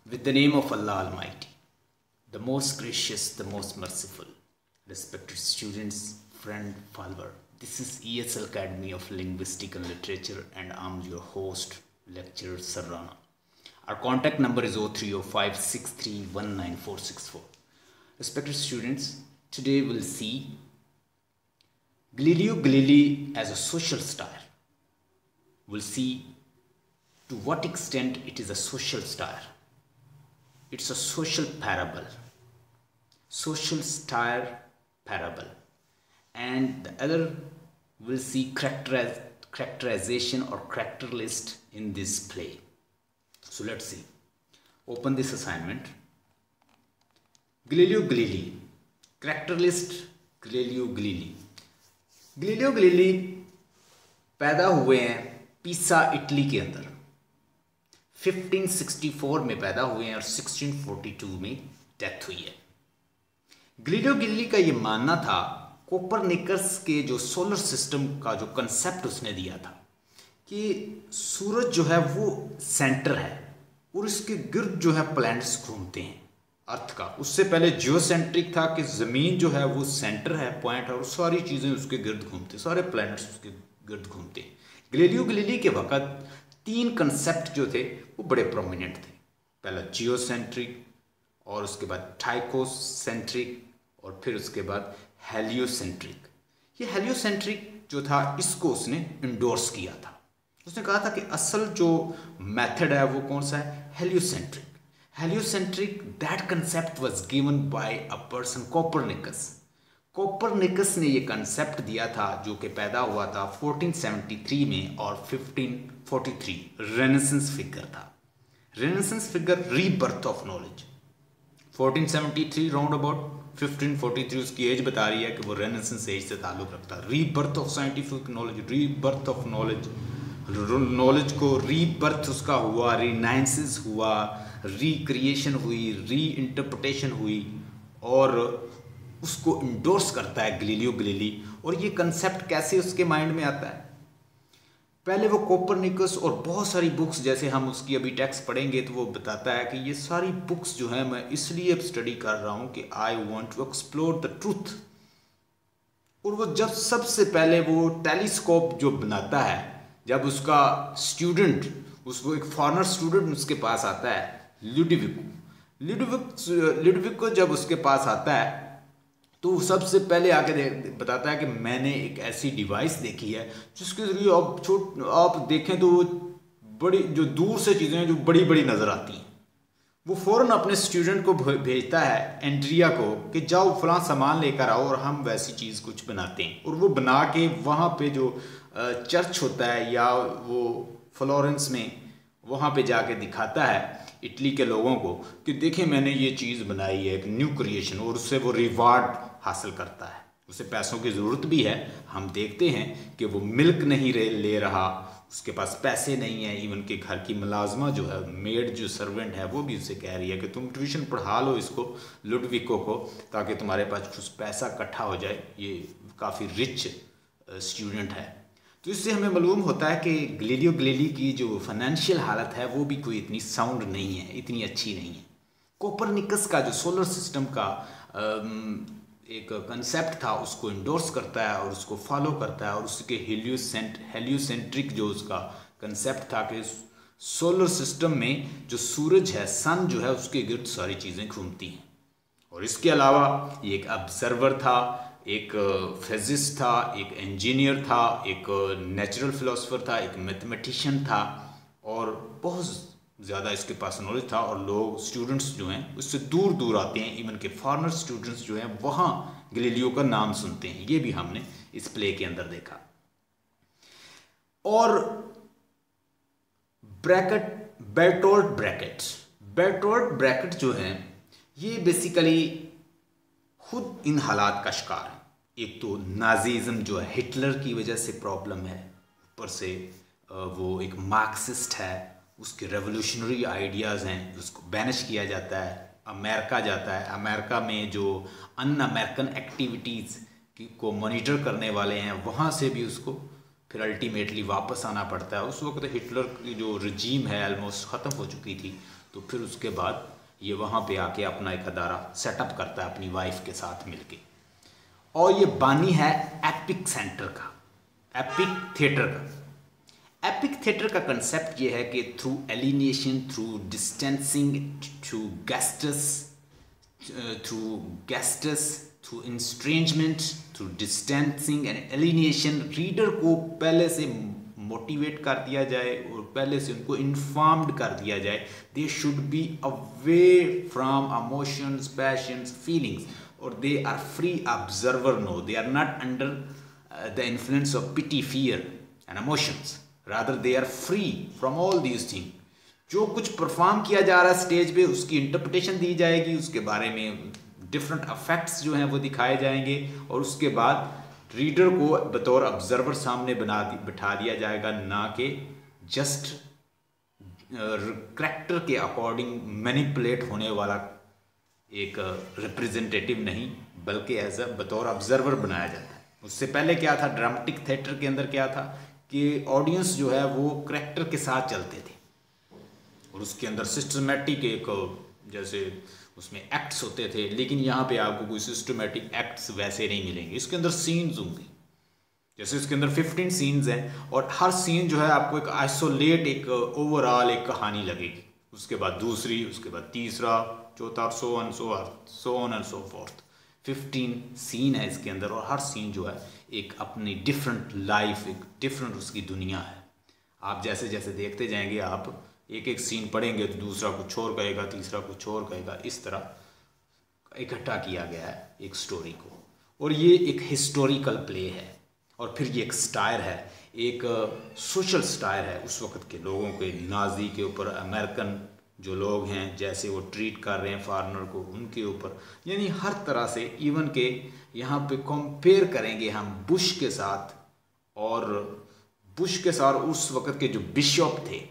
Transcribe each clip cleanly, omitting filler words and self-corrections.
With the name of Allah Almighty, the most gracious, the most merciful. Respected students, friend, follower, this is ESL Academy of Linguistics and Literature, and I'm your host, lecturer Sir Rana. Our contact number is 0305631964. Respected students, today we'll see Galileo Galilei as a social star. We'll see to what extent it is a social star. It's a social parable, social star parable, and the other will see characterization or character list in this play. So let's see. Open this assignment. Galileo Galilei, character list. Galileo Galilei. Galileo Galilei पैदा हुए हैं पीसा Italy के अंदर। 1564 में पैदा हुए हैं और 1642 में डेथ हुई है। गैलीलियो गैलीली का ये मानना था, कोपरनिकस के जो सोलर सिस्टम का जो कंसेप्ट उसने दिया था कि सूरज जो है वो सेंटर है और इसके गिर्द जो है प्लैनेट्स घूमते हैं अर्थ का। उससे पहले जियोसेंट्रिक था कि ज़मीन जो है वो सेंटर है, पॉइंट है, और सारी चीज़ें उसके गिर्द घूमते, सारे प्लैनेट्स उसके गिर्द घूमते हैं। गैलीलियो गैलीली के वक्त 3 कंसेप्ट जो थे वो बड़े प्रोमिनेंट थे। पहला जियोसेंट्रिक, और उसके बाद टाइकोसेंट्रिक, और फिर उसके बाद हेलियोसेंट्रिक। ये हेलियोसेंट्रिक जो था इसको उसने इंडोर्स किया था। उसने कहा था कि असल जो मेथड है वो कौन सा है, heliocentric. Heliocentric that concept was given by a person Copernicus. Copernicus ने ये कंसेप्ट दिया था जो कि पैदा हुआ था 1473 में और 1543। रेनेसेंस फिगर था। Renaissance figure rebirth of knowledge. 1473 round about 1543 उसकी एज बता रही है कि वो रेनेसेंस एज से ताल्लुक़ रखता है। Rebirth of scientific knowledge, rebirth of knowledge, knowledge को रीबर्थ उसका हुआ, रीनाइंसिस हुआ, रिक्रिएशन हुई, री इंटरप्रिटेशन हुई, और उसको इंडोर्स करता है गैलीलियो गैलीली। और ये कंसेप्ट कैसे उसके माइंड में आता है, पहले वो कोपरनिकस और बहुत सारी बुक्स, जैसे हम उसकी अभी टेक्स्ट पढ़ेंगे तो वो बताता है कि ये सारी बुक्स जो है मैं इसलिए स्टडी कर रहा हूँ कि I want to explore the truth. और वो जब सबसे पहले वो टेलीस्कोप जो बनाता है, जब उसका स्टूडेंट, उसको एक फॉरेनर स्टूडेंट उसके पास आता है, लुडविक को जब उसके पास आता है तो सबसे पहले आके बताता है कि मैंने एक ऐसी डिवाइस देखी है जिसके जरिए आप देखें तो वो बड़ी, जो दूर से चीज़ें जो बड़ी बड़ी नज़र आती हैं। वो फ़ौरन अपने स्टूडेंट को भेजता है, एंड्रिया को, कि जाओ फलां सामान लेकर आओ और हम वैसी चीज़ कुछ बनाते हैं। और वो बना के वहाँ पे जो चर्च होता है या वो फ्लोरेंस में, वहाँ पे जाके दिखाता है इटली के लोगों को कि देखें मैंने ये चीज़ बनाई है, एक न्यू क्रिएशन, और उससे वो रिवार्ड हासिल करता है। उसे पैसों की ज़रूरत भी है। हम देखते हैं कि वो मिल्क नहीं ले रहा, उसके पास पैसे नहीं है। इवन के घर की मुलाजमा जो है, मेड जो सर्वेंट है, वो भी उससे कह रही है कि तुम ट्यूशन पढ़ा लो इसको, लुडविको को, ताकि तुम्हारे पास कुछ पैसा इकट्ठा हो जाए। ये काफ़ी रिच स्टूडेंट है। तो इससे हमें मालूम होता है कि गैलीलियो गैलीली की जो फाइनेंशियल हालत है वो भी कोई इतनी साउंड नहीं है, इतनी अच्छी नहीं है। कोपरनिकस का जो सोलर सिस्टम का एक कंसेप्ट था उसको इंडोर्स करता है और उसको फॉलो करता है, और उसके हेलियोसेंट्रिक जो उसका कंसेप्ट था कि सोलर सिस्टम में जो सूरज है, सन जो है, उसके गिर्द सारी चीज़ें घूमती हैं। और इसके अलावा ये एक ऑब्जर्वर था, एक फिजिस्ट था, एक इंजीनियर था, एक नेचुरल फिलोसोफर था, एक मैथमेटिशियन था, और बहुत ज़्यादा इसके पास नॉलेज था। और लोग, स्टूडेंट्स जो हैं उससे दूर दूर आते हैं, इवन के फॉरेनर स्टूडेंट्स जो हैं वहाँ गैलीलियो का नाम सुनते हैं। ये भी हमने इस प्ले के अंदर देखा। और बेर्टोल्ट ब्रैकेट जो हैं ये बेसिकली खुद इन हालात का शिकार है। एक तो नाजीज़म जो है, हिटलर की वजह से प्रॉब्लम है, ऊपर से वो एक मार्क्सिस्ट है, उसके रेवोल्यूशनरी आइडियाज़ हैं, उसको बैनिश किया जाता है, अमेरिका जाता है। अमेरिका में जो अन अमेरिकन एक्टिविटीज़ को मॉनिटर करने वाले हैं वहाँ से भी उसको फिर अल्टीमेटली वापस आना पड़ता है। उस वक्त हिटलर की जो रजीम है ऑलमोस्ट ख़त्म हो चुकी थी, तो फिर उसके बाद ये वहाँ पे आके अपना एक अदारा सेटअप करता है अपनी वाइफ के साथ मिलके। और ये बानी है एपिक सेंटर का, एपिक थिएटर का। एपिक थिएटर का कंसेप्ट ये है कि through alienation, through distancing, through gestus, through estrangement, through distancing and alienation, reader को पहले से मोटिवेट कर दिया जाए और पहले से उनको इन्फॉर्म्ड कर दिया जाए, they should be away from emotions, passions, feelings, और they are free observer, no they are not under the influence of pity, fear and emotions, rather they are free from all these thing. जो कुछ perform किया जा रहा है stage पे उसकी interpretation दी जाएगी, उसके बारे में डिफरेंट इफेक्ट्स जो हैं वो दिखाए जाएंगे, और उसके बाद रीडर को बतौर ऑब्जर्वर सामने बिठा दिया जाएगा, ना कि जस्ट करैक्टर के अकॉर्डिंग मैनिपुलेट होने वाला एक रिप्रेजेंटेटिव नहीं, बल्कि एज अ बतौर ऑब्जर्वर बनाया जाता है। उससे पहले क्या था, ड्रामेटिक थिएटर के अंदर क्या था कि ऑडियंस जो है वो करैक्टर के साथ चलते थे, और उसके अंदर सिस्टमेटिक एक जैसे उसमें एक्ट्स होते थे, लेकिन यहाँ पे आपको कोई सिस्टमेटिक एक्ट्स वैसे नहीं मिलेंगे। इसके अंदर सीन्स होंगे, जैसे इसके अंदर 15 सीन्स हैं, और हर सीन जो है आपको एक आइसोलेट, एक ओवरऑल एक कहानी लगेगी, उसके बाद दूसरी, उसके बाद तीसरा, चौथा, so on and so forth. 15 scene है इसके अंदर, और हर सीन जो है एक अपनी डिफरेंट लाइफ, एक डिफरेंट उसकी दुनिया है। आप जैसे जैसे देखते जाएंगे, आप एक एक सीन पढ़ेंगे तो दूसरा कुछ और कहेगा, तीसरा कुछ और कहेगा, इस तरह इकट्ठा किया गया है एक स्टोरी को। और ये एक हिस्टोरिकल प्ले है, और फिर ये एक स्टायर है, एक सोशल स्टायर है उस वक्त के लोगों के, नाजी के ऊपर, अमेरिकन जो लोग हैं जैसे वो ट्रीट कर रहे हैं फॉरेनर को, उनके ऊपर, यानी हर तरह से। इवन के यहाँ पे कंपेयर करेंगे हम बुश के साथ, और बुश के साथ उस वक्त के जो बिशप थे।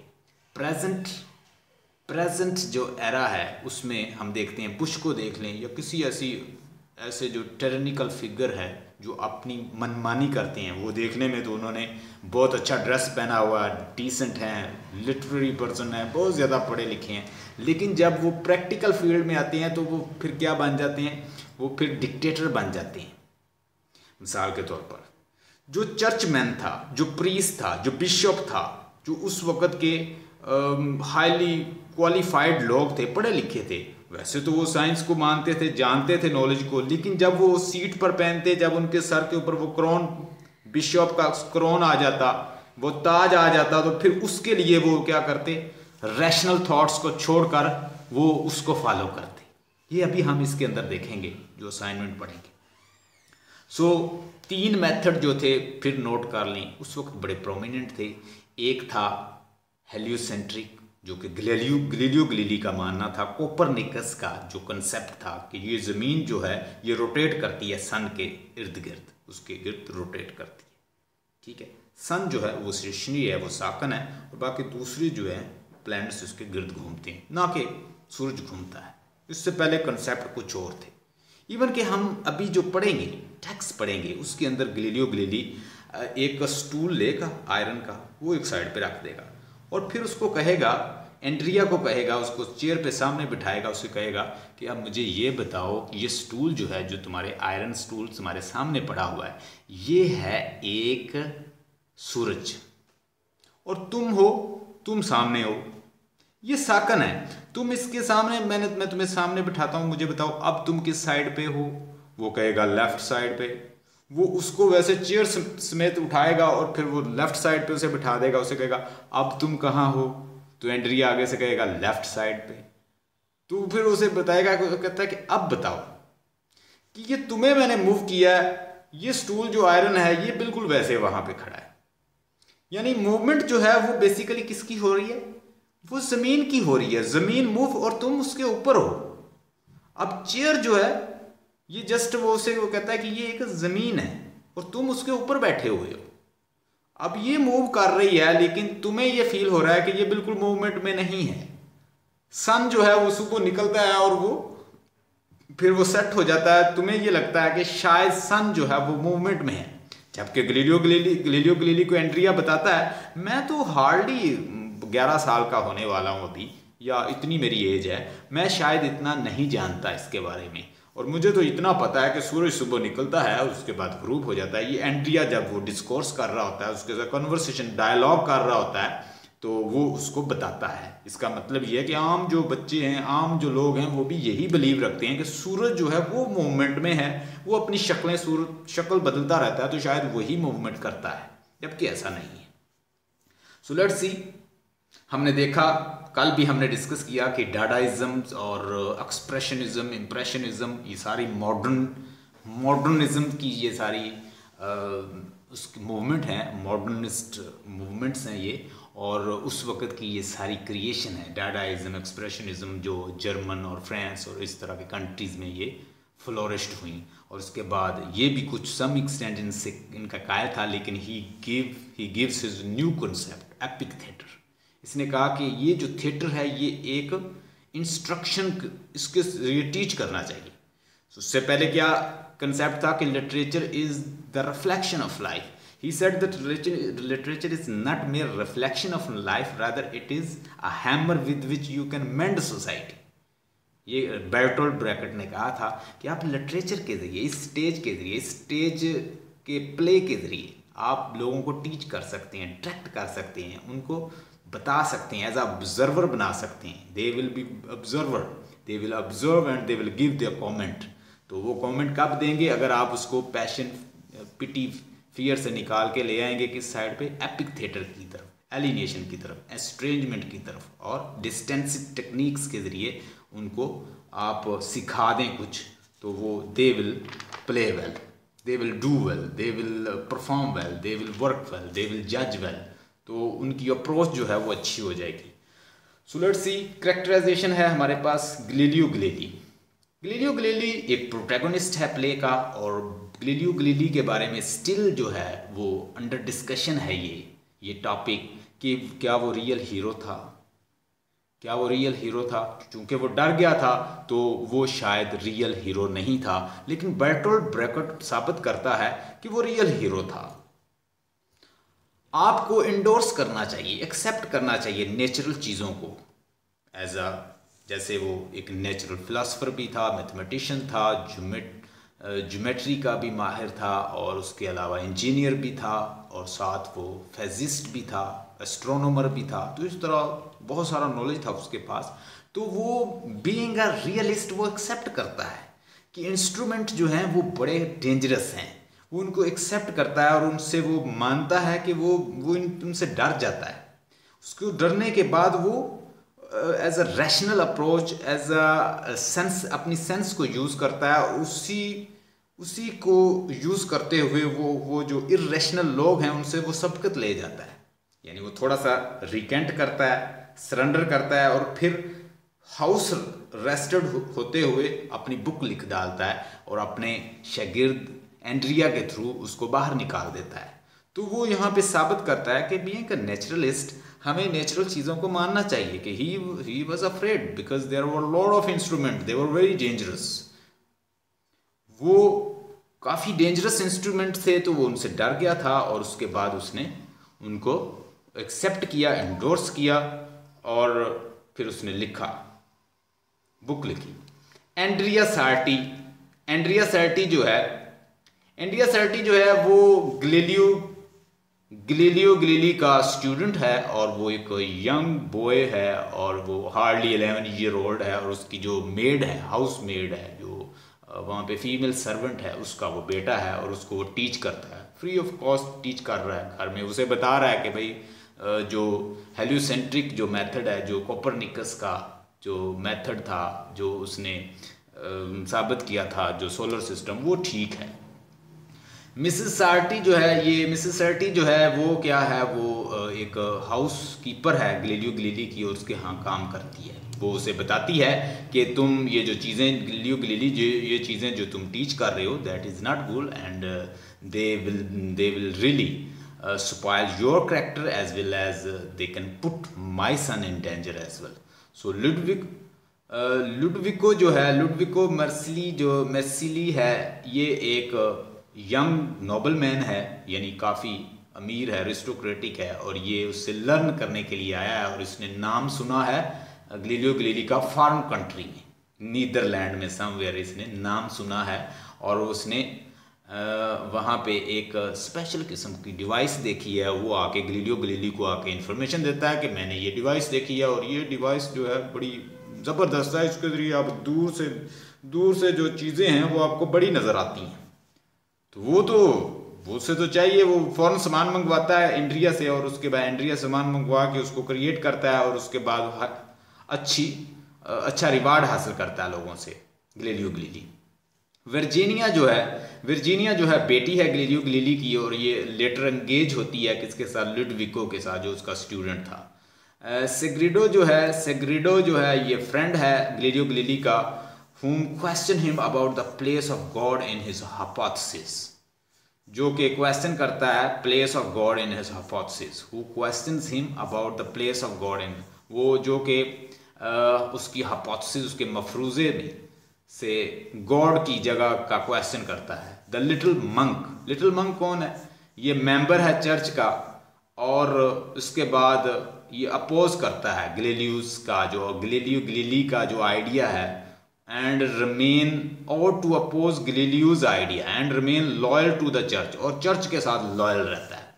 प्रेजेंट जो एरा है उसमें हम देखते हैं, बुश को देख लें या किसी ऐसे जो टेरनिकल फिगर है जो अपनी मनमानी करते हैं, वो देखने में तो उन्होंने बहुत अच्छा ड्रेस पहना हुआ, डिसेंट हैं, लिटरेरी पर्सन है, बहुत ज़्यादा पढ़े लिखे हैं, लेकिन जब वो प्रैक्टिकल फील्ड में आते हैं तो वो फिर क्या बन जाते हैं, वो फिर डिक्टेटर बन जाते हैं। मिसाल के तौर पर जो चर्चमैन था, जो प्रीस्ट था, जो बिशप था, जो उस वक़्त के हाईली क्वालिफाइड लोग थे, पढ़े लिखे थे, वैसे तो वो साइंस को मानते थे, जानते थे नॉलेज को, लेकिन जब वो सीट पर पहनते, जब उनके सर के ऊपर वो क्रोन, बिशप का क्रोन आ जाता, वो ताज आ जाता, तो फिर उसके लिए वो क्या करते, रैशनल थॉट्स को छोड़कर वो उसको फॉलो करते। ये अभी हम इसके अंदर देखेंगे जो असाइनमेंट पढ़ेंगे। सो 3 मेथड जो थे फिर नोट कर लें, उस वक्त बड़े प्रोमिनेंट थे। एक था हेलियोसेंट्रिक, जो कि गैलीलियो गैलीली का मानना था। कोपरनिकस का जो कंसेप्ट था कि ये ज़मीन जो है ये रोटेट करती है सन के इर्द गिर्द, उसके गिर्द रोटेट करती है, ठीक है। सन जो है वो स्टेशनरी है, वो साकन है, और बाकी दूसरी जो है प्लैनेट्स उसके गिर्द घूमते हैं, ना कि सूरज घूमता है। इससे पहले कंसेप्ट कुछ और थे। इवन कि हम अभी जो पढ़ेंगे, टेक्स्ट पढ़ेंगे, उसके अंदर गैलीलियो गैलीली एक स्टूल लेगा आयरन का, वो एक साइड पे रख देगा, और फिर उसको कहेगा, एंड्रिया को कहेगा, उसको चेयर पे सामने बिठाएगा, उसे कहेगा कि अब मुझे ये बताओ कि ये स्टूल जो है, जो तुम्हारे आयरन स्टूल तुम्हारे सामने पड़ा हुआ है, ये है एक सूरज, और तुम सामने हो, ये साकन है, तुम इसके सामने, मैं तुम्हें सामने बिठाता हूँ, मुझे बताओ अब तुम किस साइड पे हो। वो कहेगा लेफ्ट साइड पे। वो उसको वैसे चेयर समेत उठाएगा और फिर वो लेफ्ट साइड पे उसे बिठा देगा, उसे कहेगा अब तुम कहाँ हो, तो एंड्रिया आगे से कहेगा लेफ्ट साइड पे। तो फिर उसे बताएगा, कहता है कि अब बताओ कि ये तुम्हें मैंने मूव किया है, ये स्टूल जो आयरन है ये बिल्कुल वैसे वहां पे खड़ा है। यानी मूवमेंट जो है वो बेसिकली किसकी हो रही है, वो जमीन की हो रही है। जमीन मूव और तुम उसके ऊपर हो। अब चेयर जो है ये जस्ट वो कहता है कि ये एक जमीन है और तुम उसके ऊपर बैठे हुए हो। अब ये मूव कर रही है लेकिन तुम्हें ये फील हो रहा है कि ये बिल्कुल मूवमेंट में नहीं है। सन जो है वो सुबह निकलता है और वो फिर वो सेट हो जाता है, तुम्हें ये लगता है कि शायद सन जो है वो मूवमेंट में है। जबकि गैलीलियो गैलीली को एंड्रिया बताता है मैं तो हार्डली 11 साल का होने वाला हूं अभी, या इतनी मेरी एज है, मैं शायद इतना नहीं जानता इसके बारे में, और मुझे तो इतना पता है कि सूरज सुबह निकलता है उसके बाद ग्रूप हो जाता है। ये एंड्रिया जब वो डिस्कोर्स कर रहा होता है, उसके साथ कन्वर्सेशन डायलॉग कर रहा होता है, तो वो उसको बताता है। इसका मतलब ये है कि आम जो बच्चे हैं, आम जो लोग हैं, वो भी यही बिलीव रखते हैं कि सूरज जो है वो मूवमेंट में है, वो अपनी शक्ल बदलता रहता है, तो शायद वही मूवमेंट करता है, जबकि ऐसा नहीं है। सो लेट्स सी, हमने देखा, कल भी हमने डिस्कस किया कि डाडाइज्म और एक्सप्रेशनिज्म, इम्प्रेशनिज्म, ये सारी मॉडर्निज्म की ये सारी उसकी मूवमेंट हैं, मॉडर्निस्ट मूवमेंट्स हैं ये, और उस वक़्त की ये सारी क्रिएशन है। डाडाइज्म, एक्सप्रेशनिज्म जो जर्मन और फ्रांस और इस तरह के कंट्रीज़ में ये फ्लोरिश्ड हुई, और उसके बाद ये भी कुछ सम एक्सटेंट इनसे इनका कायल था, लेकिन he gives his new concept epic theatre. इसने कहा कि ये जो थिएटर है ये एक इंस्ट्रक्शन, इसके ये टीच करना चाहिए। उससे पहले क्या कंसेप्ट था कि literature is the reflection of life. He said that literature is not mere reflection of life, rather it is a hammer with which you can mend society. ये बेर्टोल्ट ब्रैकेट ने कहा था कि आप लिटरेचर के ज़रिए, इस स्टेज के प्ले के ज़रिए आप लोगों को टीच कर सकते हैं, ट्रैक्ट कर सकते हैं, उनको बता सकते हैं, एज अ ऑब्जर्वर बना सकते हैं। They will be observer, they will observe and they will give their comment. तो वो कमेंट कब देंगे? अगर आप उसको पैशन, पिटी, फियर से निकाल के ले आएंगे किस साइड पे? एपिक थिएटर की तरफ, एलिनेशन की तरफ, एस्ट्रेंजमेंट की तरफ, और डिस्टेंसिव टेक्निक्स के ज़रिए उनको आप सिखा दें कुछ, तो वो they will play well, they will do well, they will perform well, they will work well, they will जज वेल। तो उनकी अप्रोच जो है वो अच्छी हो जाएगी। सो लेट्स सी, कैरेक्टराइजेशन है हमारे पास गैलीलियो गैलीली। गैलीलियो गैलीली एक प्रोटैगोनिस्ट है प्ले का, और गैलीलियो गैलीली के बारे में स्टिल जो है वो अंडर डिस्कशन है ये टॉपिक, कि क्या वो रियल हीरो था, क्या वो रियल हीरो था। चूंकि वो डर गया था तो वो शायद रियल हीरो नहीं था, लेकिन बेर्टोल्ट ब्रैकेट साबित करता है कि वो रियल हीरो था। आपको इंडोर्स करना चाहिए, एक्सेप्ट करना चाहिए नेचुरल चीज़ों को, एज अ, जैसे वो एक नेचुरल फिलासफर भी था, मैथमेटिशियन था, ज्योमेट्री का भी माहिर था, और उसके अलावा इंजीनियर भी था, और साथ वो फिजिस्ट भी था, एस्ट्रोनॉमर भी था। तो इस तरह बहुत सारा नॉलेज था उसके पास। तो वो बीइंग अ रियलिस्ट वो एक्सेप्ट करता है कि इंस्ट्रूमेंट जो हैं वो बड़े डेंजरस हैं, वो उनको एक्सेप्ट करता है, और उनसे वो मानता है कि वो उनसे डर जाता है। उसको डरने के बाद वो as a rational approach, as a sense, अपनी सेंस को यूज़ करता है, उसी को यूज़ करते हुए वो जो इर्रेशनल लोग हैं उनसे वो सबकत ले जाता है। यानी वो थोड़ा सा रिकेंट करता है, सरेंडर करता है, और फिर हाउस रेस्टेड होते हुए अपनी बुक लिख डालता है, और अपने शागिर्द एंड्रिया के थ्रू उसको बाहर निकाल देता है। तो वो यहाँ पे साबित करता है कि बीइंग अ नेचुरलिस्ट हमें नेचुरल चीज़ों को मानना चाहिए, कि he was afraid because there were lot of instrument, they were very dangerous. वो काफ़ी डेंजरस इंस्ट्रूमेंट थे, तो वो उनसे डर गया था, और उसके बाद उसने उनको एक्सेप्ट किया, एंडोर्स किया, और फिर उसने लिखा, बुक लिखी। एंड्रिया सार्टी जो है वो गैलीलियो गैलीली का स्टूडेंट है, और वो एक यंग बॉय है, और वो हार्डली 11 ईयर ओल्ड है, और उसकी जो मेड है, हाउस मेड है, जो वहाँ पे फीमेल सर्वेंट है, उसका वो बेटा है, और उसको वो टीच करता है, फ्री ऑफ कॉस्ट टीच कर रहा है घर में। उसे बता रहा है कि भाई जो हेलियोसेंट्रिक जो मेथड है, जो कोपरनिकस का जो मेथड था, जो उसने साबित किया था, जो सोलर सिस्टम, वो ठीक है। मिसेस सार्टी जो है वो क्या है, वो एक हाउस कीपर है गैलीलियो गैलीली की, और उसके यहाँ काम करती है। वो उसे बताती है कि तुम ये जो चीज़ें गैलीलियो गैलीली ये चीज़ें जो तुम टीच कर रहे हो, that is not good, and they will really spoil your character as well as they can put my son in danger as well. So Ludovico Marsili है, ये एक यंग नोबल मैन है, यानी काफ़ी अमीर है, एरिस्टोक्रेटिक है, और ये उससे लर्न करने के लिए आया है, और इसने नाम सुना है गैलीलियो गैलीली का फॉरेन कंट्री में, नीदरलैंड में समवेयर इसने नाम सुना है, और उसने वहाँ पे एक स्पेशल किस्म की डिवाइस देखी है। वो आके गैलीलियो गैलीली को आके इन्फॉर्मेशन देता है कि मैंने ये डिवाइस देखी है और ये डिवाइस जो है बड़ी ज़बरदस्त है, इसके ज़रिए आप दूर से जो चीज़ें हैं वो आपको बड़ी नज़र आती हैं। तो वो उससे तो चाहिए, वो फ़ौरन सामान मंगवाता है इंडिया से, और उसके बाद इंडिया सामान मंगवा के उसको क्रिएट करता है, और उसके बाद अच्छा रिवार्ड हासिल करता है लोगों से गैलीलियो गैलीली। वर्जीनिया जो है बेटी है गैलीलियो गैलीली की, और ये लेटर एंगेज होती है किसके साथ, लुडविको के साथ, जो उसका स्टूडेंट था। सेग्रिडो जो है ये फ्रेंड है गैलीलियो गैलीली का, whom question him about the place of God in his hypothesis, जो कि क्वेश्चन करता है place of God in his hypothesis. Who questions him about the place of God in, वो जो कि उसकी हाइपोथेसिस, उसके मफरूज़े में से गॉड की जगह का क्वेश्चन करता है। द लिटिल मंक कौन है, ये मेंबर है चर्च का, और उसके बाद ये अपोज करता है गैलीलियो गैलीली का जो आइडिया है, and remain or to oppose Galileo's idea and remain loyal to the church, और चर्च के साथ लॉयल रहता है।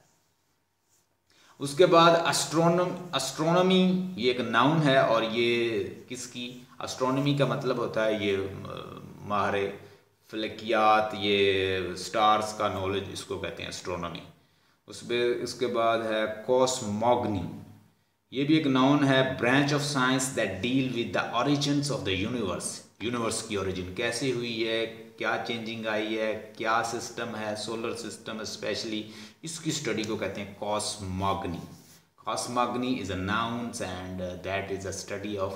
उसके बाद एस्ट्रोनॉमी ये एक नाउन है, और ये किसकी, एस्ट्रोनॉमी का मतलब होता है ये माहरे फलकियात, ये स्टार्स का नॉलेज, इसको कहते हैं एस्ट्रोनॉमी। उसके बाद है कॉस्मोगनी, ये भी एक नाउन है, branch of science that deal with the origins of the universe की ओरिजिन कैसे हुई है, क्या चेंजिंग आई है, क्या सिस्टम है, सोलर सिस्टम स्पेशली, इसकी स्टडी को कहते हैं cosmogony. Cosmogony is a noun and that is a study of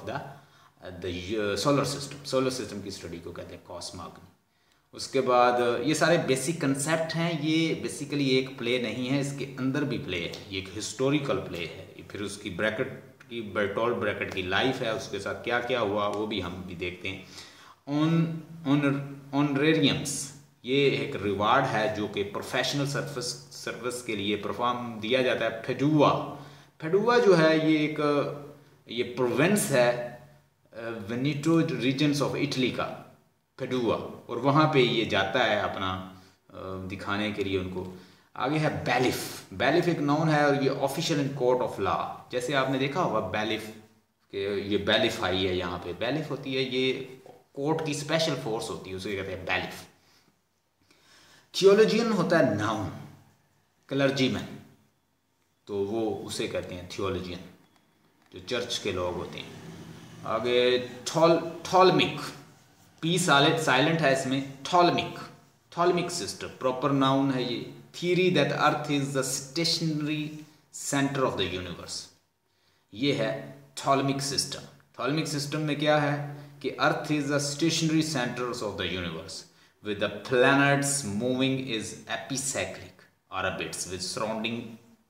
the solar system की स्टडी को कहते हैं कॉस्मोगनी। उसके बाद ये सारे बेसिक कंसेप्ट हैं, ये बेसिकली एक प्ले नहीं है, इसके अंदर भी प्ले है, ये एक हिस्टोरिकल प्ले है। फिर उसकी बर्टोल्ट ब्रैकेट की लाइफ है, उसके साथ क्या क्या हुआ वो भी हम भी देखते हैं। ऑनरेरियम्स ये एक रिवार्ड है जो कि प्रोफेशनल सर्विस के लिए परफॉर्म दिया जाता है। फेडुआ जो है ये प्रोविंस है वेनेटो रीजन्स ऑफ इटली का, फेडुआ, और वहाँ पे ये जाता है अपना दिखाने के लिए उनको। आगे है बैलिफ एक नाउन है, और ये official in court of law, जैसे आपने देखा होगा बैलिफ के, ये बैलिफ आई है यहाँ पे, बैलिफ होती है ये कोर्ट की स्पेशल फोर्स होती है, उसे कहते हैं बैलिफ। थियोलॉजियन होता है नाउन, क्लर्जीमैन, तो वो उसे कहते हैं थियोलॉजियन, जो चर्च के लोग होते हैं। आगे थॉलमिक, पी साइलेंट है इसमें, थॉलमिक सिस्टम प्रॉपर नाउन है ये। Theory that earth is the stationary centre of the universe, ये है थॉलमिक सिस्टम में क्या है कि earth is the stationary centre of the universe with the planets moving is epicyclic orbits with surrounding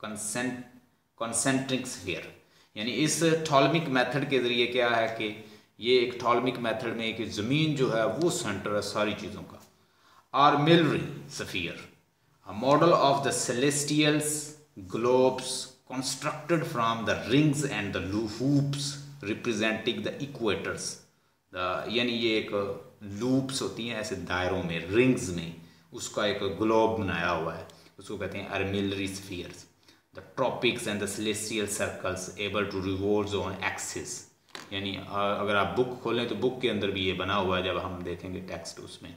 concentric sphere. यानी इस थॉलमिक method के जरिए क्या है कि ये एक थॉलमिक मेथड में एक ज़मीन जो है वो सेंटर है सारी चीज़ों का। Armillary sphere, a model of the celestial globes constructed from the rings and the hoops representing the equators, यानी ये एक लूप्स होती हैं ऐसे दायरों में, रिंग्स में, उसका एक ग्लोब बनाया हुआ है, उसको कहते हैं armillary spheres. The tropics and the celestial circles able to revolve on axis, यानी अगर आप बुक खोलें तो बुक के अंदर भी ये बना हुआ है, जब हम देखेंगे टेक्स्ट उसमें।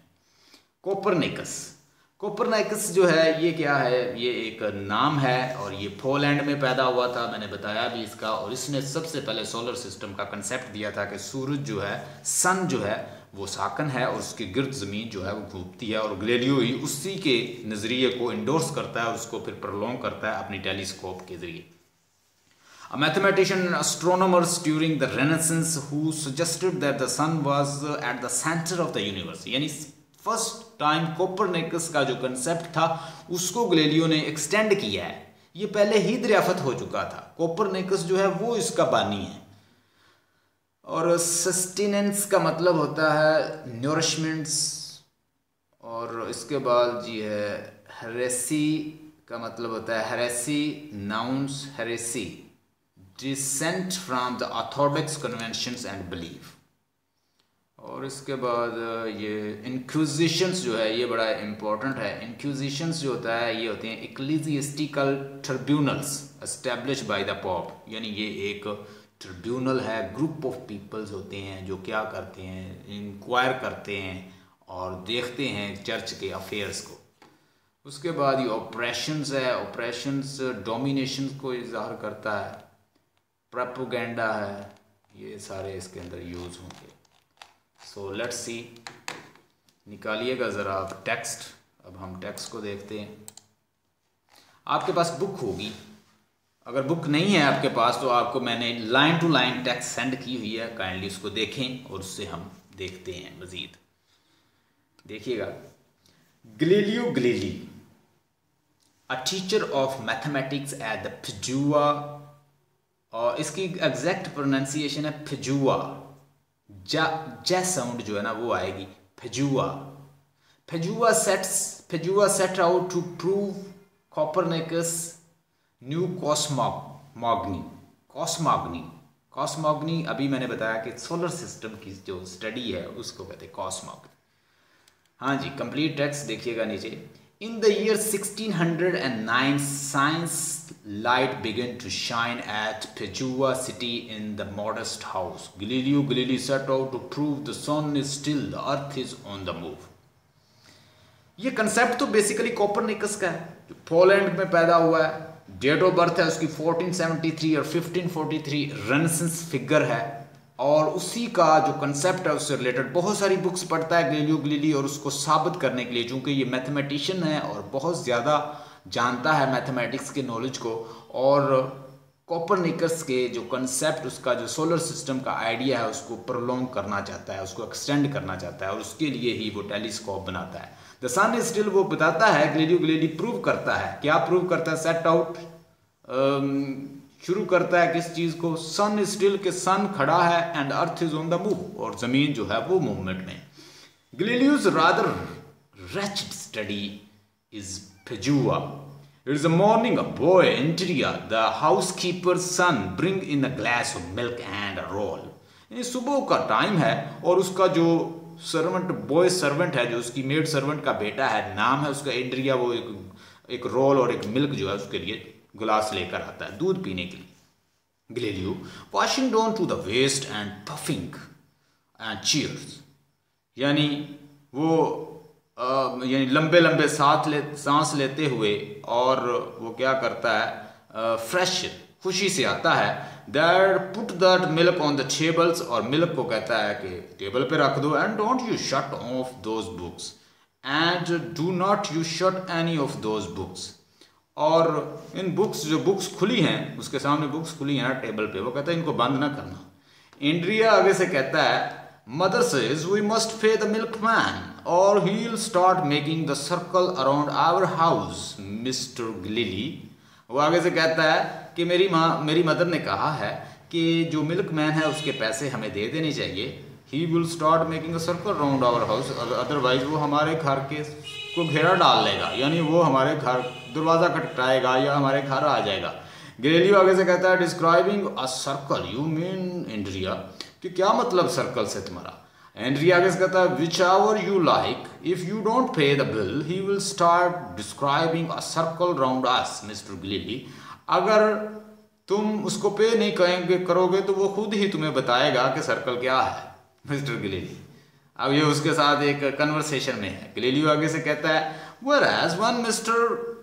कोपरनिकस जो है ये क्या है, ये एक नाम है, और ये पोलैंड में पैदा हुआ था, मैंने बताया भी इसका, और इसने सबसे पहले सोलर सिस्टम का कंसेप्ट दिया था कि सूरज जो है, सन जो है वो साकन है, और उसके गिर्द ज़मीन जो है वो घूमती है, और गैलीलियो ही उसी के नज़रिए को इंडोर्स करता है, उसको फिर प्रलोंग करता है अपनी टेलीस्कोप के ज़रिए। A mathematician and astronomers during the Renaissance who suggested that the sun was at the center of the universe, यानी फर्स्ट टाइम कोपरनिकस का जो कंसेप्ट था उसको गैलीलियो ने एक्सटेंड किया है। ये पहले ही दरियाफ्त हो चुका था, कोपरनिकस जो है वो इसका बानी है। और सस्टेनेंस का मतलब होता है न्यूरिशमेंट्स, और इसके बाद जी है हेरेसी का मतलब होता है heresy, nouns heresy, dissent from the orthodox conventions and belief. और इसके बाद ये इंक्विजिशंस जो है ये बड़ा इम्पोर्टेंट है। इंक्विजिशंस जो होता है ये होते हैं ecclesiastical tribunals establish by the pope, यानी ये एक ट्रिब्यूनल है, ग्रुप ऑफ पीपल्स होते हैं जो क्या करते हैं, इंक्वायर करते हैं और देखते हैं चर्च के अफेयर्स को। उसके बाद ये ऑपरेशंस है, ऑपरेशंस डोमिनेशन को इज़हार करता है, प्रोपेगेंडा है, ये सारे इसके अंदर यूज़ होंगे। सो लेट्स सी, निकालिएगा ज़रा आप टेक्स्ट। अब हम टेक्स्ट को देखते हैं। आपके पास बुक होगी, अगर बुक नहीं है आपके पास तो आपको मैंने line to line text send की हुई है, काइंडली उसको देखें और उससे हम देखते हैं मज़ीद। देखिएगा, Galileo Galilei, a teacher of mathematics at the Padua, और इसकी एग्जैक्ट प्रोनाउंसिएशन है पिजुआ, जा साउंड जो है ना वो आएगी Padua. Padua set out to prove Copernicus new cosmogony. अभी मैंने बताया कि सोलर सिस्टम की जो स्टडी है उसको कहते हैं कॉस्मॉगनी। हाँ जी, कंप्लीट टेक्स्ट देखिएगा नीचे। In the year 1609 science light began to shine at Padua city in the modest house. Galileo Galilei set out to prove the sun is still, the earth is on the move. ये concept तो basically Copernicus का है जो Poland में पैदा हुआ है। Date of birth है उसकी 1473 और 1543 रेनेसेंस फिगर है, और उसी का जो कंसेप्ट है उससे रिलेटेड बहुत सारी बुक्स पढ़ता है गैलीलियो गैलीली, और उसको साबित करने के लिए, चूँकि ये मैथमेटिशियन है और बहुत ज़्यादा जानता है मैथमेटिक्स के नॉलेज को, और कोपरनिकस के जो कंसेप्ट, उसका जो सोलर सिस्टम का आइडिया है उसको प्रोलॉन्ग करना चाहता है, उसको एक्सटेंड करना चाहता है, और उसके लिए ही वो टेलीस्कोप बनाता है। द सन इज स्टिल वो बताता है, गैलीलियो गैलीली प्रूव करता है। क्या प्रूव करता है? सेट आउट, शुरू करता है किस चीज़ को? सन इज स्टिल, के सन खड़ा है, and earth is on the move, और ज़मीन जो है वो मूवमेंट में। Galileo's rather wretched study is Padua. It is a morning, a boy, interior, the housekeeper's son bring in a glass of milk and a roll. ये सुबह का time है, और उसका जो सर्वेंट, बॉय सर्वेंट है, जो उसकी मेड सर्वेंट का बेटा है, नाम है उसका इंड्रिया, वो एक रोल और एक मिल्क जो है उसके लिए गिलास लेकर आता है दूध पीने के लिए। Galileo washing down to the waist and puffing and cheers, यानी वो यानी लंबे लंबे सांस लेते हुए, और वो क्या करता है, फ्रेश खुशी से आता है। That put that milk on the tables, और मिल्क को कहता है कि टेबल पे रख दो। And don't you shut off those books, and do not you shut any of those books. और इन बुक्स, जो बुक्स खुली हैं, उसके सामने बुक्स खुली हैं ना टेबल पे, वो कहता है इनको बंद ना करना। इंड्रिया आगे से कहता है, mother says we must pay the milkman और he will start making the circle around our house mister Galilei. वो आगे से कहता है कि मेरी मदर ने कहा है कि जो मिल्कमैन है उसके पैसे हमें दे देने चाहिए। He will start making a circle around our house, otherwise वो हमारे घर के को घेरा डाल लेगा, यानी वो हमारे घर दरवाज़ा खटखटाएगा या हमारे घर आ जाएगा। गैलीलियो आगे से कहता है, describing a circle you mean Andrea, कि क्या मतलब सर्कल से तुम्हारा? एंड्रिया आगे से कहता है, whichever you like, if you don't pay the bill he will start describing a circle round us mister Galilei. अगर तुम उसको पे नहीं करोगे तो वो खुद ही तुम्हें बताएगा कि सर्कल क्या है मिस्टर गैलीली। अब ये उसके साथ एक कन्वर्सेशन में है। गैलीलियो आगे से कहता है, whereas when Mr.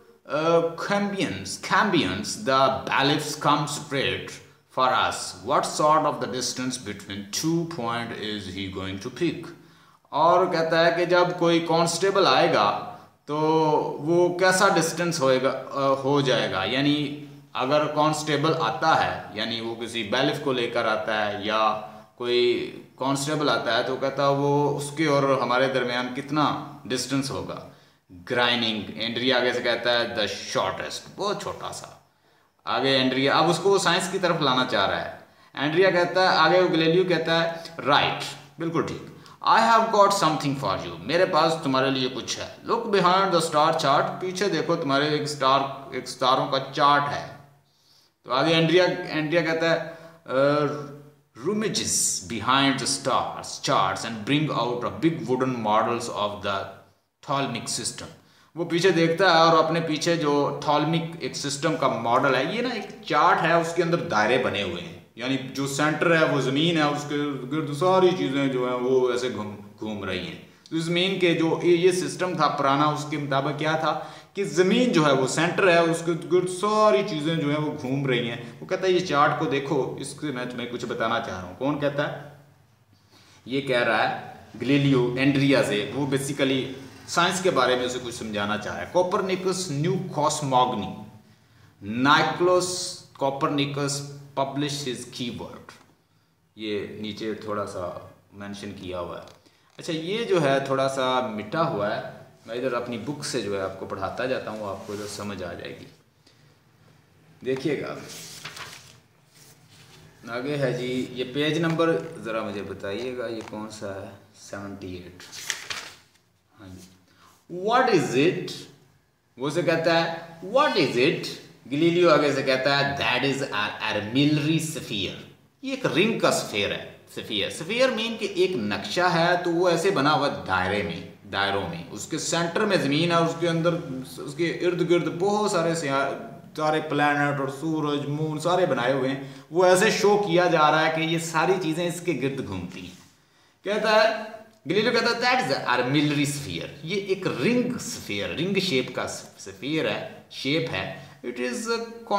Cambians the bailiffs come straight for us, what sort of the distance between 2 points is he going to pick? और कहता है कि जब कोई कांस्टेबल आएगा तो वो कैसा डिस्टेंस हो जाएगा, यानी अगर कांस्टेबल आता है, यानी वो किसी बैलिफ को लेकर आता है या कोई कांस्टेबल आता है, तो कहता है वो उसके और हमारे दरमियान कितना डिस्टेंस होगा। ग्राइनिंग, एंड्रिया आगे से कहता है द शॉर्टेस्ट, बहुत छोटा सा। आगे एंड्रिया, अब उसको वो साइंस की तरफ लाना चाह रहा है। एंड्रिया कहता है, आगे गैलीलियो कहता है, राइट, बिल्कुल ठीक, I have got something for you, मेरे पास तुम्हारे लिए कुछ है। Look behind the star chart, पीछे देखो तुम्हारे एक स्टारों का चार्ट है। तो आगे एंड्रिया कहता है rummage behind the stars charts and bring out a big wooden models of the Ptolemaic system। वो पीछे देखता है और अपने पीछे जो थॉलमिक एक सिस्टम का मॉडल है, ये ना एक चार्ट है, उसके अंदर दायरे बने हुए हैं, यानी जो सेंटर है वो ज़मीन है, उसके गिर्द सारी चीज़ें जो हैं वो ऐसे घूम रही हैं। तो ज़मीन के जो ये सिस्टम था पुराना, उसके मुताबिक क्या था कि ज़मीन जो है वो सेंटर है, उसके गिर्द सारी चीज़ें जो हैं वो घूम रही हैं। वो कहता है ये चार्ट को देखो, इससे मैं तुम्हें कुछ बताना चाह रहा हूँ। कौन कहता है? ये कह रहा है गैलीलियो एंड्रिया से। वो बेसिकली साइंस के बारे में उसे कुछ समझाना चाह रहा है। Copernicus new cosmogony, Nicolaus Copernicus publish his keyword. ये नीचे थोड़ा सा मेंशन किया हुआ है। अच्छा, ये जो है थोड़ा सा मिटा हुआ है, मैं इधर अपनी बुक से जो है आपको पढ़ाता जाता हूँ, आपको इधर समझ आ जाएगी। देखिएगा आगे है जी, ये पेज नंबर ज़रा मुझे बताइएगा, ये कौन सा है? 78। हाँ जी। What is it? वो से कहता है व्हाट इज इट? गैलीलियो आगे से कहता है दैट इज आर्मिलरी स्फीयर। ये एक रिंग का स्फीयर है। स्फीयर मीन कि एक नक्शा है, तो वो ऐसे बना हुआ दायरों में, उसके सेंटर में ज़मीन है, उसके अंदर उसके इर्द गिर्द बहुत सारे प्लैनेट और सूरज मून सारे बनाए हुए हैं। वो ऐसे शो किया जा रहा है कि ये सारी चीज़ें इसके गिर्द घूमती हैं। कहता है गैलीलियो कहता है दैट इज आर्मिलरी स्फीयर। ये एक रिंग स्फीयर, रिंग शेप का स्फीयर है, शेप है। It is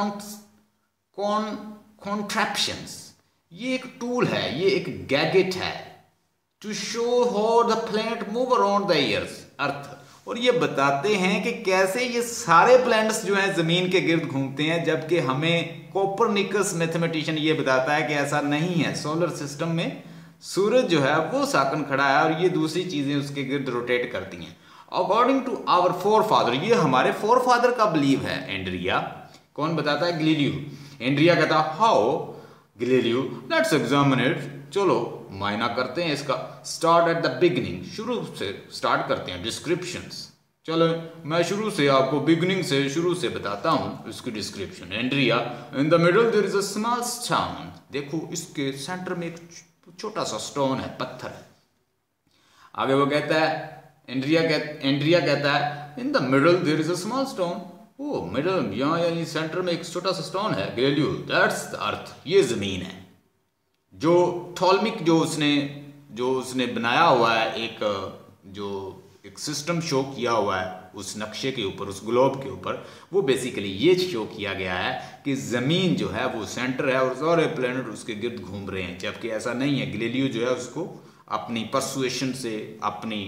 contraptions. ये एक टूल है, ये एक गैजेट है to show how the planet move around the earth. और ये बताते हैं कि कैसे ये सारे प्लैनेट्स जो हैं ज़मीन के गिर्द घूमते हैं, जबकि हमें कोपरनिकस मैथमेटिशियन ये बताता है कि ऐसा नहीं है। सोलर सिस्टम में सूरज जो है वो साकन खड़ा है और ये दूसरी चीज़ें उसके गिर्द रोटेट करती हैं। According to our forefather, ये हमारे फोर फादर का बिलीव है। एंड्रिया कौन बताता है? गैलीलियो। एंड्रिया कहता है how? Galileo let's examine it. चलो मायना करते हैं इसका। स्टार्ट एट द बिगिनिंग, शुरू से स्टार्ट करते हैं। डिस्क्रिप्शंस, चलो मैं शुरू से आपको बिगिनिंग से शुरू से बताता हूँ इसकी description. Andrea in the middle there is a small stone. देखो इसके सेंटर में एक छोटा सा स्टोन है, पत्थर है। आगे वो कहता है एंड्रिया कहता है in the middle there is a small stone. Oh middle, यहाँ यानी सेंटर में एक छोटा सा स्टोन है। गैलीलियो दैट्स द अर्थ, ये जमीन है। जो थॉलमिक जो उसने बनाया हुआ है, एक सिस्टम शो किया हुआ है उस नक्शे के ऊपर, उस ग्लोब के ऊपर, वो बेसिकली ये शो किया गया है कि ज़मीन जो है वो सेंटर है और सारे प्लैनेट उसके गिर्द घूम रहे हैं, जबकि ऐसा नहीं है। गैलीलियो जो है उसको अपनी परसुएशन से, अपनी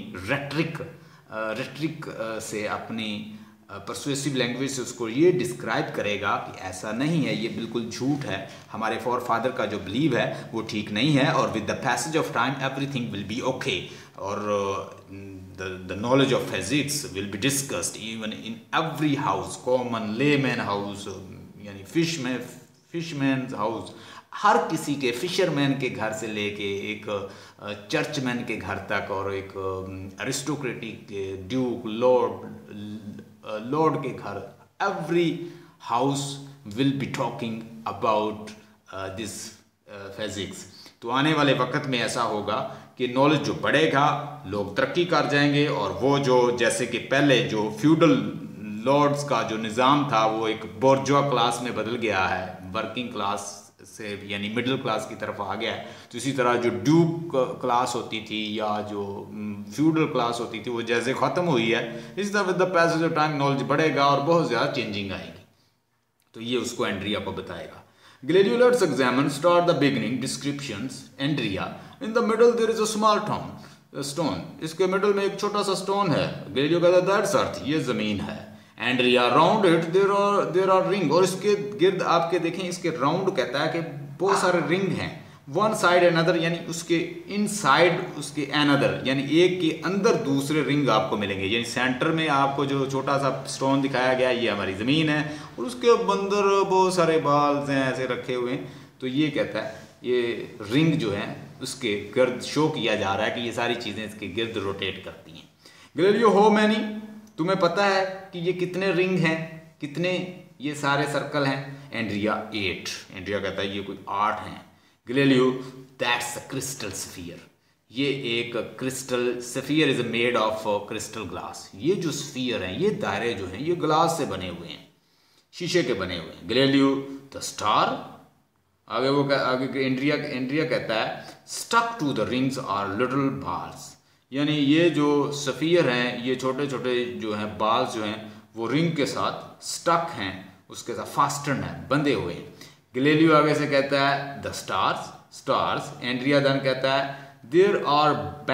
रेट्रिक से, अपनी परसुएसिव लैंग्वेज से उसको ये डिस्क्राइब करेगा कि ऐसा नहीं है, ये बिल्कुल झूठ है, हमारे फोर फादर का जो बिलीव है वो ठीक नहीं है, और with the passage of time everything will be okay, और the knowledge of physics will be discussed even in every house, common layman house, यानी फिशमैन हाउस, हर किसी के, फिशरमैन के घर से लेके एक चर्चमैन के घर तक, और एक अरिस्टोक्रेटिक के, ड्यूक, लॉर्ड के घर, every house will be talking about this physics. तो आने वाले वक्त में ऐसा होगा कि नॉलेज जो बढ़ेगा, लोग तरक्की कर जाएंगे, और वो जो जैसे कि पहले जो फ्यूडल लॉर्ड्स का जो निज़ाम था वो एक बोर्जवा क्लास में बदल गया है, वर्किंग क्लास से यानी मिडिल क्लास की तरफ आ गया है। तो इसी तरह जो ड्यूक क्लास होती थी या जो फ्यूडल क्लास होती थी वो जैसे ख़त्म हुई है, इस तरह with the passage of time knowledge बढ़ेगा और बहुत ज़्यादा चेंजिंग आएगी। तो ये उसको एंड्रिया को बताएगा। Galileo, let's examine, start the beginning, descriptions. Andrea, in the middle there is a small stone. इसके मिडल में एक छोटा सा स्टोन है। Galileo कहता है that's earth, ये जमीन है। Andrea, round it there are ring, और इसके गिर्द आपके देखें, इसके राउंड कहता है कि बहुत सारे रिंग हैं। वन साइड अनदर, यानी उसके इनसाइड उसके अनदर, यानी एक के अंदर दूसरे रिंग आपको मिलेंगे। यानी सेंटर में आपको जो छोटा सा स्टोन दिखाया गया ये हमारी ज़मीन है, और उसके अंदर बहुत सारे बाल्स हैं ऐसे रखे हुए हैं। तो ये कहता है ये रिंग जो है उसके गिर्द शो किया जा रहा है कि ये सारी चीज़ें इसके गिर्द रोटेट करती हैं। गैलीलियो, हो मैनी, तुम्हें पता है कि ये कितने रिंग हैं, कितने ये सारे सर्कल हैं। एंड्रिया 8, एंड्रिया कहता है ये कोई 8 हैं। Galileo that's a crystal sphere, ये एक crystal sphere is made of crystal glass. ये जो स्फीयर हैं, ये दायरे जो हैं, ये ग्लास से बने हुए हैं, शीशे के बने हुए हैं। गैलीलियो द स्टार, आगे एंड्रिया कहता है stuck to the rings are little balls, यानी ये जो स्फीयर हैं, ये छोटे छोटे जो हैं बाल्स जो हैं, वो रिंग के साथ स्टक हैं, उसके साथ फास्टन है, बंधे हुए हैं। गैलीलियो आगे से कहता है द स्टार्स। एंड्रिया देन कहता है देयर आर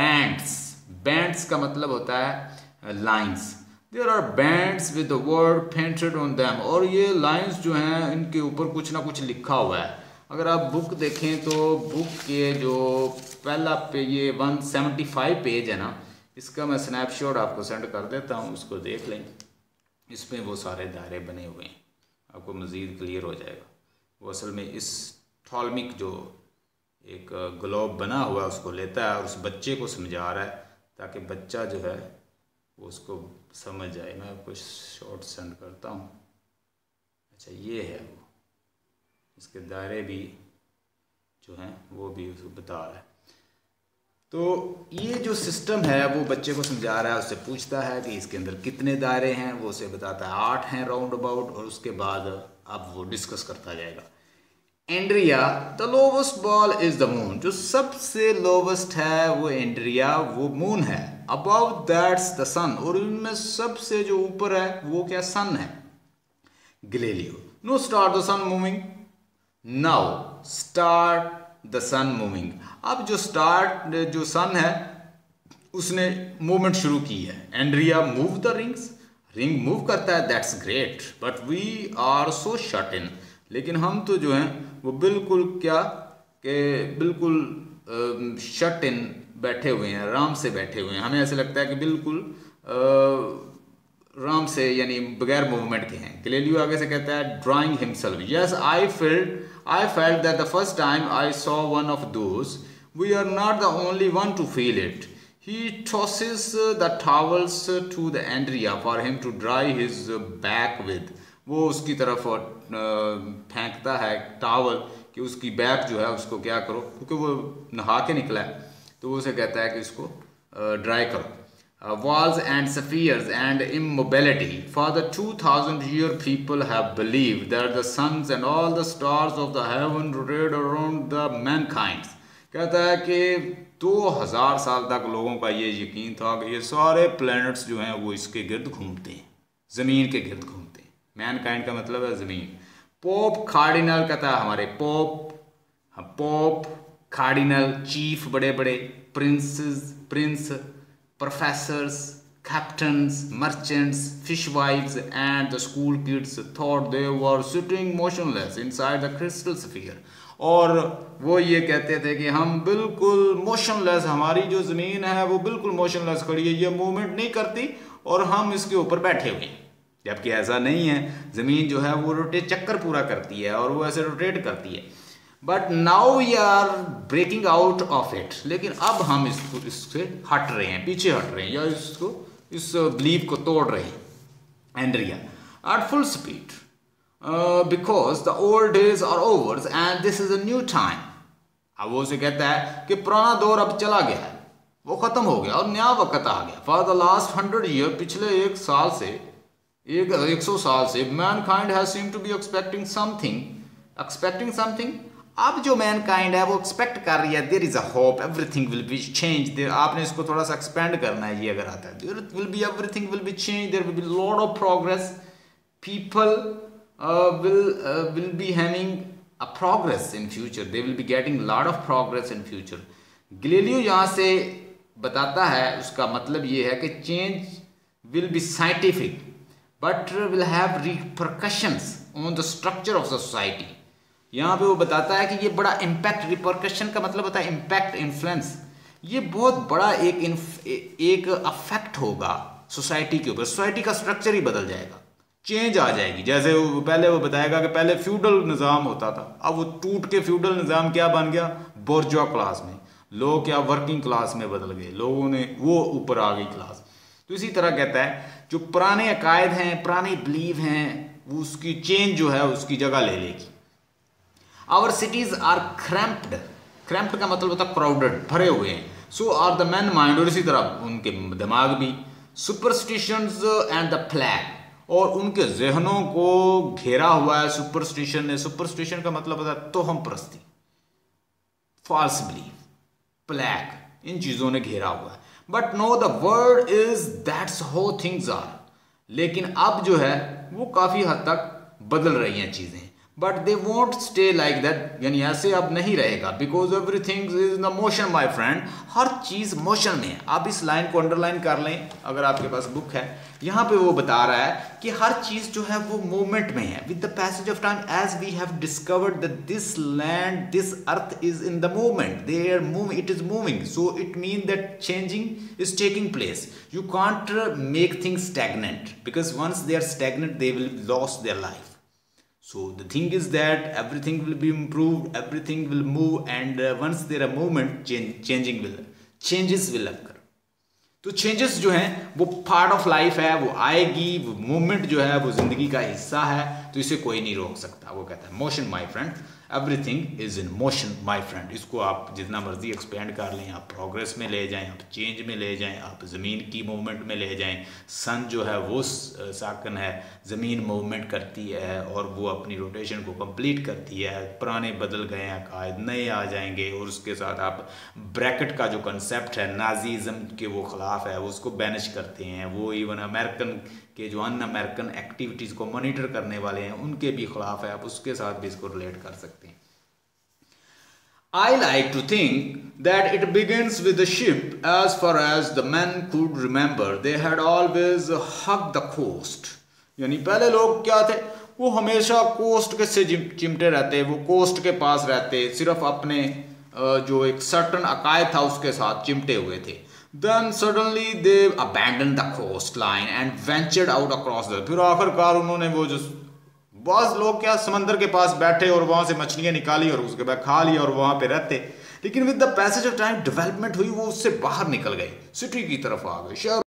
बैंड्स का मतलब होता है lines, there are bands with the word painted on them, और ये लाइंस जो हैं इनके ऊपर कुछ ना कुछ लिखा हुआ है। अगर आप बुक देखें तो बुक के जो पहला पेज, ये 175 पेज है ना, इसका मैं स्नैपशॉट आपको सेंड कर देता हूँ, उसको देख लें। इसमें वो सारे दायरे बने हुए हैं, आपको मज़ीद क्लियर हो जाएगा। वो असल में इस थॉलमिक जो एक ग्लोब बना हुआ है उसको लेता है और उस बच्चे को समझा रहा है, ताकि बच्चा जो है वो उसको समझ जाए। मैं आपको शॉर्ट सेंड करता हूँ। अच्छा, ये है वो, इसके दायरे भी जो हैं वो भी उसको बता रहा है। तो ये जो सिस्टम है वो बच्चे को समझा रहा है, उससे पूछता है कि इसके अंदर कितने दायरे हैं, वो उसे बताता है 8 हैं राउंड अबाउट, और उसके बाद अब वो डिस्कस करता जाएगा। Andrea the lowest ball is the moon, जो सबसे लोवेस्ट है वो एंड्रिया, वो मून है। अबव दैट्स द सन, और इनमें सबसे जो ऊपर है वो क्या, सन है। Galileo no start the sun moving, now start the sun moving. अब जो सन है उसने मूवमेंट शुरू की है। Andrea move the rings, ring move करता है, that's great, but we are so shut in, लेकिन हम तो जो हैं वो बिल्कुल क्या कि बिल्कुल शट इन बैठे हुए हैं, आराम से बैठे हुए हैं। हमें ऐसे लगता है कि बिल्कुल आराम से, यानी बगैर मूवमेंट के हैं। गैलीलियो आगे से कहता है drawing himself, yes I felt that the first time I saw one of those, we are not the only one to feel it. He tosses the towels to the Andrea for him to dry his back with. वो उसकी तरफ फेंकता है towel कि उसकी back जो है उसको क्या करो, क्योंकि वो नहा के निकला है, तो वो उसे कहता है कि इसको ड्राई करो। Walls and spheres and immobility. For the 2000-year people have believed that the suns and all the stars of the heaven rotate around the mankind. कहता है कि 2000 साल तक लोगों का ये यकीन था कि ये सारे प्लैनेट्स जो हैं वो इसके गिर्द घूमते हैं, ज़मीन के गिर्द घूमते हैं। मैनकाइंड का मतलब है ज़मीन। पोप कार्डिनल कहता है हमारे पोप कार्डिनल, चीफ बड़े बड़े, prince, professors, captains, merchants, fishwives and the school kids thought they were sitting motionless inside the crystal sphere. और वो ये कहते थे कि हम बिल्कुल मोशनलेस, हमारी जो ज़मीन है वो बिल्कुल मोशनलेस खड़ी है, ये मूवमेंट नहीं करती और हम इसके ऊपर बैठे हुए हैं। जबकि ऐसा नहीं है, ज़मीन जो है वो चक्कर पूरा करती है और वो ऐसे रोटेट करती है। But now we are breaking out of it, लेकिन अब हम इससे हट रहे हैं, पीछे हट रहे हैं, या इस बिलीफ को तोड़ रहे हैं। Andrea at full speed because the old days are over and this is a new time. अब वो उसे कहता है कि पुराना दौर अब चला गया है, वो ख़त्म हो गया और नया वक्त आ गया। For the last 100 years, पिछले 100 साल से mankind has seemed to be expecting something. अब जो mankind है वो expect कर रही है, there is a hope, everything will be changed. आपने इसको थोड़ा सा expand करना है, ये अगर आता है, everything will be changed, there will be a lot of progress, people will be having a progress in future, they will be getting lot of progress in future. Galileo यहाँ से बताता है, उसका मतलब ये है कि change will be scientific but will have repercussions on the structure of the society. यहाँ पे वो बताता है कि ये बड़ा impact, repercussion का मतलब होता है impact, influence, ये बहुत बड़ा एक अफेक्ट होगा सोसाइटी के ऊपर, सोसाइटी का स्ट्रक्चर ही बदल जाएगा, चेंज आ जाएगी। जैसे वो बताएगा कि पहले फ्यूडल निज़ाम होता था, अब वो टूट के फ्यूडल निज़ाम क्या बन गया, बोर्जवा क्लास में, लोग क्या वर्किंग क्लास में बदल गए, लोगों ने वो ऊपर आ गई क्लास। तो इसी तरह कहता है जो पुराने अकायद हैं, पुराने बिलीव हैं, वो उसकी चेन जो है उसकी जगह ले लेगी। Our cities are cramped, cramped का मतलब होता है क्राउडेड, भरे हुए हैं। So are the man mind, और इसी तरह उनके दिमाग भी। सुपरस्टिशंस एंड द प्लेग, और उनके जहनों को घेरा हुआ है सुपरस्टिशन ने। सुपरस्टिशन का मतलब होता है तोहम परस्ती, फॉल्स बिलीफ, प्लेग, इन चीजों ने घेरा हुआ है। But no the word is that's how things are, लेकिन अब जो है वो काफी हद तक बदल रही हैं चीजें। But they won't stay like that, यानी ऐसे अब नहीं रहेगा। Because everything is in the motion my friend, हर चीज मोशन में है। आप इस लाइन को अंडरलाइन कर लें अगर आपके पास बुक है। यहाँ पे वो बता रहा है कि हर चीज जो है वो मूवमेंट में है। With the passage of time as we have discovered that this land, this earth is in the movement, there move, it is moving, so it mean that changing is taking place. You can't make things stagnant, because once they are stagnant they will lose their life. So the thing is that everything will be improved, everything will move, and once there are movement, changes will occur. तो changes जो हैं वो part of life है, वो आएगी। वो movement जो है वो जिंदगी का हिस्सा है, तो इसे कोई नहीं रोक सकता। वो कहता है motion my friend, everything is in motion my friend. इसको आप जितना मर्जी एक्सपेंड कर लें, आप प्रोग्रेस में ले जाएं, आप चेंज में ले जाएं, आप ज़मीन की मूवमेंट में ले जाएं। सन जो है वो साकन है, ज़मीन मूवमेंट करती है और वो अपनी रोटेशन को कंप्लीट करती है। पुराने बदल गए हैं कायद, नए आ जाएंगे। और उसके साथ आप ब्रैकेट का जो कंसेप्ट है नाजीज़म के वो खिलाफ है, उसको बैनिश करते हैं। वो इवन अमेरिकन के जो अन अमेरिकन एक्टिविटीज़ को मॉनिटर करने वाले हैं उनके भी खिलाफ है। आप उसके साथ भी इसको रिलेट कर सकते हैं। I like to think that it begins with the ship. As far as the men could remember, they had always hugged the coast. यानी पहले लोग क्या थे, वो हमेशा कोस्ट के से चिमटे रहते, वो कोस्ट के पास रहते, सिर्फ अपने जो एक सर्टन अकायद था उसके साथ चिमटे हुए थे। Then suddenly they abandoned the coastline and ventured out across the. फिर आखिरकार उन्होंने वो जो बहुत लोग क्या समंदर के पास बैठे और वहां से मछलियां निकाली और उसके बाद खा लिया और वहां पे रहते। लेकिन with the passage of time development हुई, वो उससे बाहर निकल गए, सिटी की तरफ आ गए, शहर